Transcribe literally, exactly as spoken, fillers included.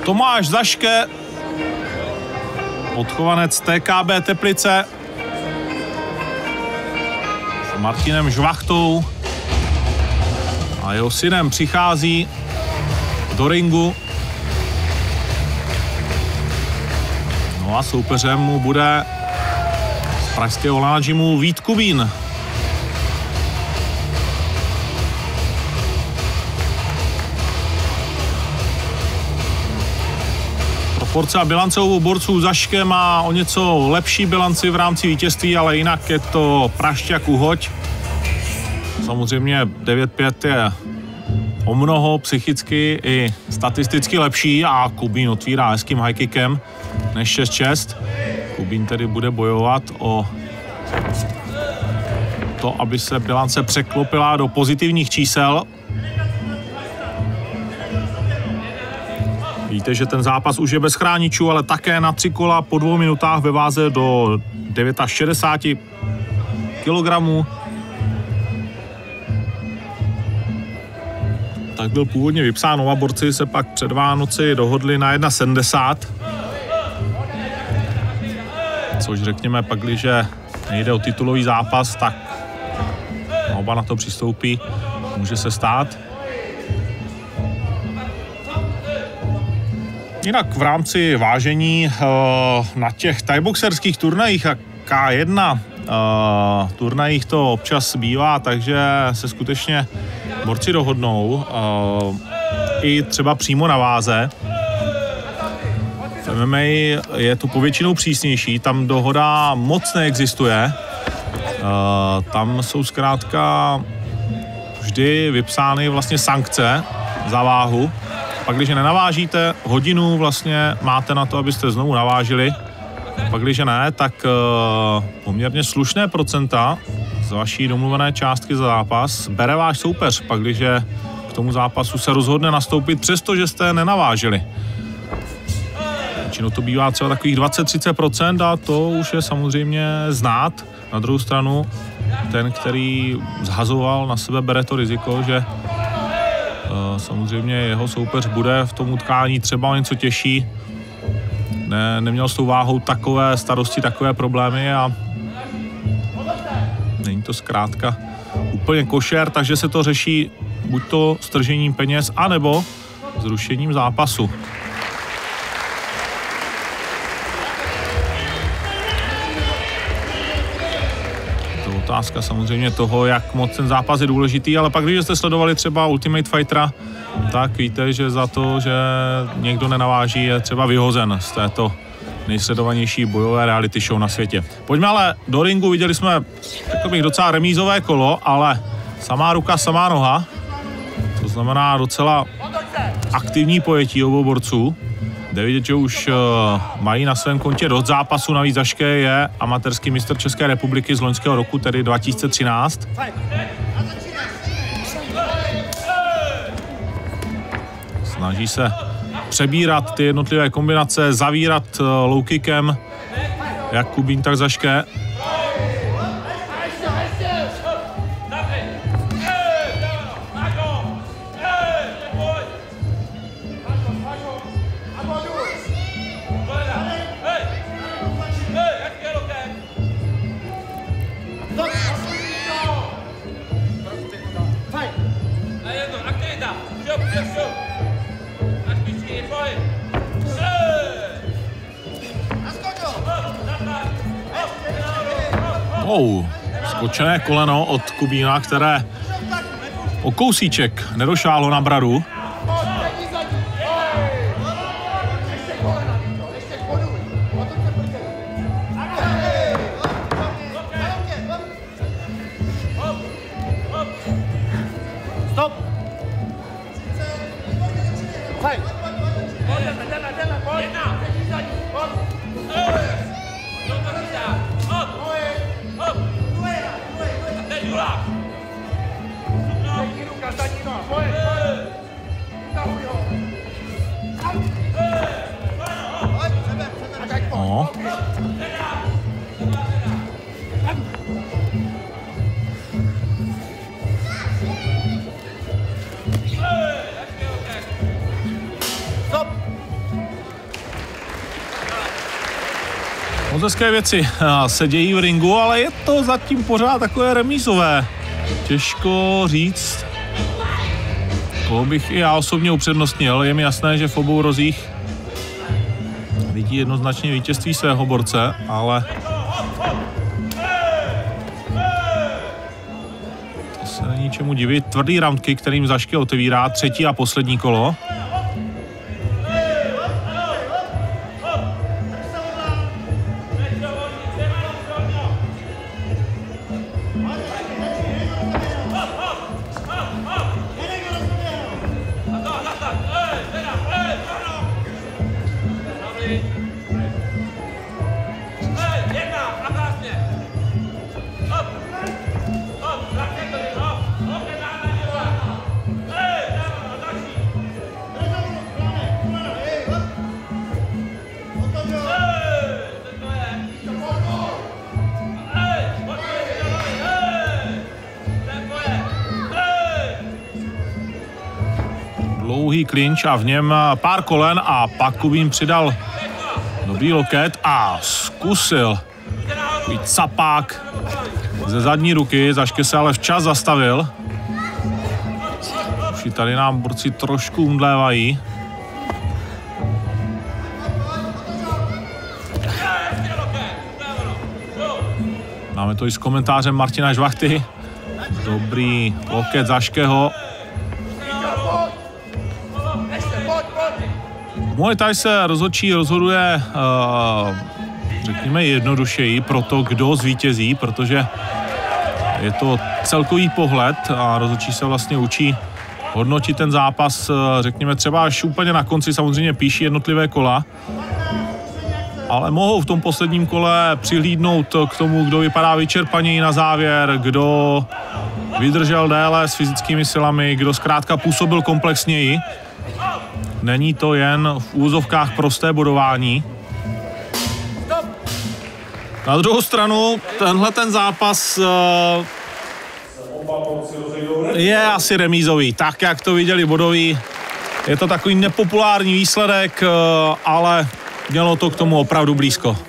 Tomáš Zaške, odchovanec T K B Teplice, s Martinem Žvachtou a jeho synem přichází do ringu. No a soupeřem mu bude z pražského Lana Gymu Vít Kubín. Proporce a bilance obou borců. Zaške má o něco lepší bilanci v rámci vítězství, ale jinak je to prašťák uhoď. Samozřejmě devět pět je o mnoho psychicky i statisticky lepší a Kubín otvírá hezkým high kickem než šest šest. Kubín tedy bude bojovat o to, aby se bilance překlopila do pozitivních čísel. Víte, že ten zápas už je bez chráničů, ale také na tři kola po dvou minutách ve váze do šedesáti devíti kilogramů. Tak byl původně vypsán, oba borci se pak před Vánoci dohodli na jedna sedmdesát. Což řekněme pak, když nejde o titulový zápas, tak oba na to přistoupí, může se stát. Jinak v rámci vážení na těch thaiboxerských turnajích a K jedna turnajích to občas bývá, takže se skutečně borci dohodnou i třeba přímo na váze. V M M A je to povětšinou přísnější, tam dohoda moc neexistuje. Tam jsou zkrátka vždy vypsány vlastně sankce za váhu. Pak když je nenavážíte, hodinu vlastně máte na to, abyste znovu navážili. Pak když ne, tak poměrně slušné procenta z vaší domluvené částky za zápas bere váš soupeř. Pak když k tomu zápasu se rozhodne nastoupit, přestože jste nenavážili. Většinou to bývá třeba takových dvacet až třicet procent a to už je samozřejmě znát. Na druhou stranu ten, který zhazoval na sebe, bere to riziko, že samozřejmě jeho soupeř bude v tom utkání třeba o něco těžší. Ne, neměl s tou váhou takové starosti, takové problémy a není to zkrátka úplně košer, takže se to řeší buď to stržením peněz, anebo zrušením zápasu. Otázka samozřejmě toho, jak moc ten zápas je důležitý, ale pak, když jste sledovali třeba Ultimate Fightera, tak víte, že za to, že někdo nenaváží, je třeba vyhozen z této nejsledovanější bojové reality show na světě. Pojďme ale do ringu, viděli jsme takových docela remízové kolo, ale samá ruka, samá noha, to znamená docela aktivní pojetí obou borců. Jde vidět, že už mají na svém kontě dost zápasů, navíc Zaške je amatérský mistr České republiky z loňského roku, tedy dva tisíce třináct. Snaží se přebírat ty jednotlivé kombinace, zavírat low kickem, jak Kubín, tak Zaške. Oh, skočené koleno od Kubína, které o kousíček nedošáhlo na bradu. Stop! No. Moc hezké věci se dějí v ringu, ale je to zatím pořád takové remízové. Těžko říct, koho bych i já osobně upřednostnil. Je mi jasné, že v obou rozích vidí jednoznačně vítězství svého borce, ale to se není čemu divit. Tvrdý roundky, kterým Zaške otevírá třetí a poslední kolo. Dlouhý klinč a v něm pár kolen a pak Kubín přidal dobrý loket a zkusil takový capák ze zadní ruky. Zaške se ale včas zastavil. Už i tady nám borci trošku umdlévají. Máme to i s komentářem Martina Žvachty. Dobrý loket Zaškeho. Muay Thai se rozhodčí rozhoduje, uh, řekněme, jednodušeji pro to, kdo zvítězí, protože je to celkový pohled a rozhodčí se vlastně učí hodnotit ten zápas, řekněme, třeba až úplně na konci, samozřejmě píší jednotlivé kola, ale mohou v tom posledním kole přihlídnout k tomu, kdo vypadá vyčerpaněji na závěr, kdo vydržel déle s fyzickými silami, kdo zkrátka působil komplexněji. Není to jen v úzovkách prosté bodování. Na druhou stranu, tenhle ten zápas uh, je asi remízový, tak jak to viděli bodoví. Je to takový nepopulární výsledek, uh, ale mělo to k tomu opravdu blízko.